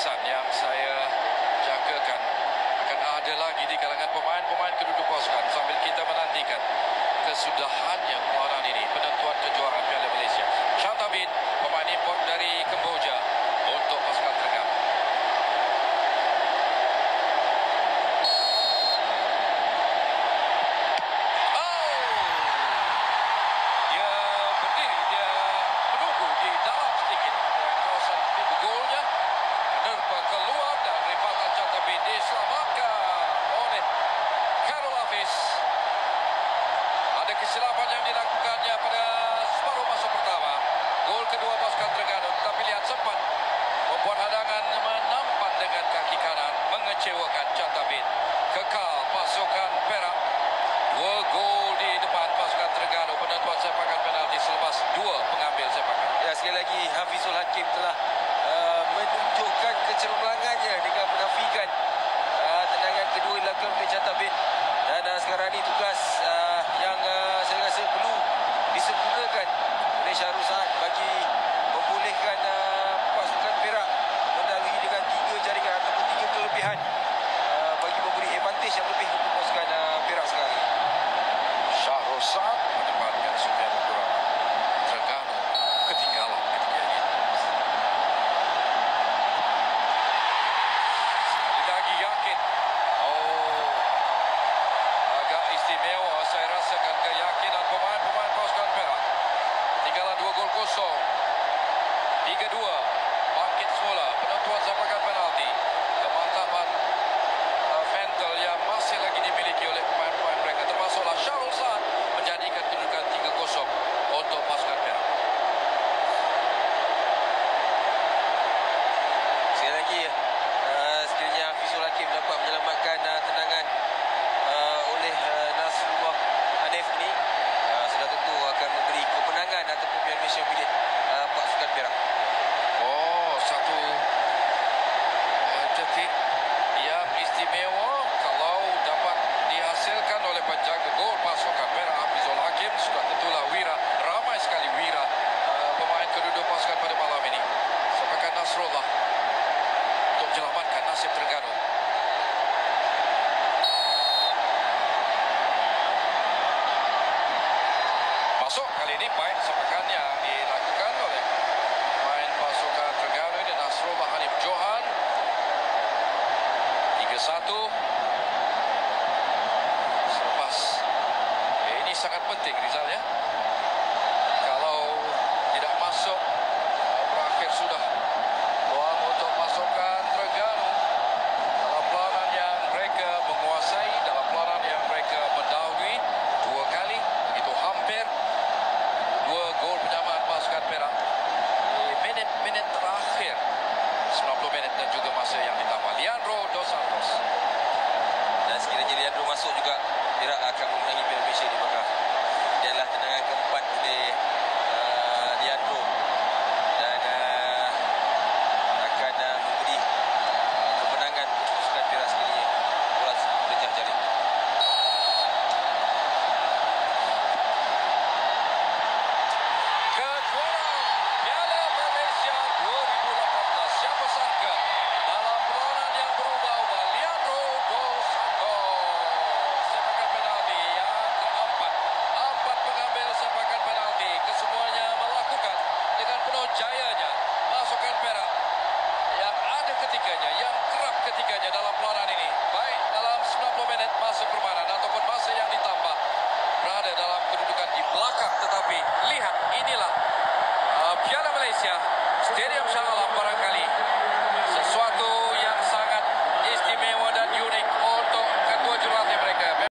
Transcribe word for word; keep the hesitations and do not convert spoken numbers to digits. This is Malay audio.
kesan yang saya jangkakan akan ada lagi di kalangan pemain-pemain kedua-dua pasukan sambil kita menantikan kesudahannya pelawanan ini, penentuan kejuaraan Piala Malaysia. Chantabin, pemain import dari Kemboja untuk pasukan Terengganu. Kesilapan yang dilakukannya pada separuh masa pertama, gol kedua pasukan Terengganu, tetapi lihat sempat membuat hadangan menampan dengan kaki kanan, mengecewakan Chantabin. Kekal pasukan Perak, dua gol di depan pasukan Terengganu, penentuan sepakan penalti selepas dua pengambil sepakan. Ya, sekali lagi Hafizul Hakim telah uh, menunjukkan kecemerlangannya dengan menafikan uh, tendangan kedua dilakukan oleh Chantabin. Dan uh, sekarang ini tugas uh, yang uh, saya rasa perlu disempurnakan oleh Syahrul Saad bagi membolehkan uh, pasukan Perak mendalui dengan tiga jaringan ataupun tiga kelebihan uh, bagi memberi advantage yang lebih untuk pasukan uh, Perak sekarang ini. Syahrul Saad menempatkan Sufian Kurang. Terengganu ketinggalan ketika ini. Sekali lagi yakin. Oh, agak istimewa saya rasakan keyakinan pemain-pemain pasukan Perak. Tinggalan dua gol kosong. tiga dua. Bangkit semula. Penentuan sepakan penalti. Kemantapan uh, mental yang masih lagi dimiliki oleh pemain-pemain mereka, termasuklah Syahrul Saad, menjadikan kedudukan tiga kosong untuk pasukan Perak. Sekali lagi uh, sekiranya Hafizul Hakim dapat menyelamatkan uh, tendangan uh, oleh uh, Nasrullah Hanif ini, uh, sudah tentu akan memberi kemenangan ataupun Piala Malaysia milik uh, pasukan Perak. Oh, satu uh, detik yang istimewa kalau dapat dihasilkan oleh penjaga gol pasukan Perak Hafizul Hakim. Sudah tentulah wira, ramai sekali wira uh, pemain kedua-dua pasukan pada malam ini. Sepakan Nasrullah untuk menyelamatkan nasib Terengganu. Masuk kali ini baik sepakan yang dilakukan oleh pemain pasukan Terengganu ini, Nasrullah Hanif Johan. tiga satu. Selepas eh, ini sangat penting Rizal ya. Kalau tidak masuk, eh, berakhir sudah peluang untuk pasukan Terengganu dalam pelawanan yang mereka menguasai, dalam pelawanan yang mereka mendahului dua kali, begitu hampir. Dua gol penyamaan pasukan Perak di minit-minit terakhir, sembilan puluh minit dan juga masa yang ditambah. Leandro Dos Santos. Dan sekiranya Leandro masuk juga, Perak akan memenangi Piala Malaysia di Makkah. Dia adalah tendangan keempat oleh uh, Leandro dan uh, akan uh, memberi uh, kemenangan untuk pasukan Perak sekiranya bola tersebut pecah jaring. Kejuaraan Piala Malaysia dua ribu lapan belas. Siapa sangka dalam pelawanan yang berubah-ubah, Leandro Dos Santos. Sepakan penalti yang keempat. Empat pengambil sepakan penalti. Kesemuanya melakukan dengan penuh jayanya pasukan Perak yang ada ketiganya, yang kerap ketiganya dalam pelawanan ini. Baik dalam sembilan puluh menit masa permainan ataupun masa yang ditambah, berada dalam kedudukan di belakang. Tetapi lihat, inilah uh, Piala Malaysia, Stadium Shah Alam.